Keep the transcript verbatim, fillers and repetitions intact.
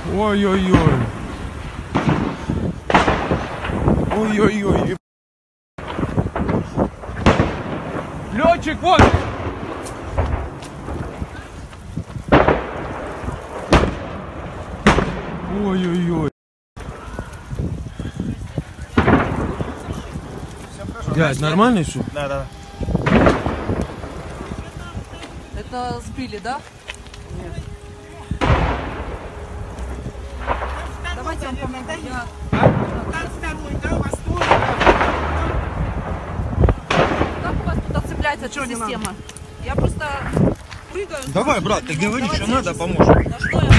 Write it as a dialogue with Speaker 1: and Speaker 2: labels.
Speaker 1: Ой-ой-ой. Ой-ой-ой. Летчик, вот! Ой-ой-ой. Дядь, нормально все?
Speaker 2: Да, да.
Speaker 3: Это сбили, да? Нет. Давайте я вам помогу. Я... Как у вас туда цепляется эта система? Я просто прыгаю.
Speaker 2: Давай, брат, ты говоришь, что надо, поможем.
Speaker 3: На что я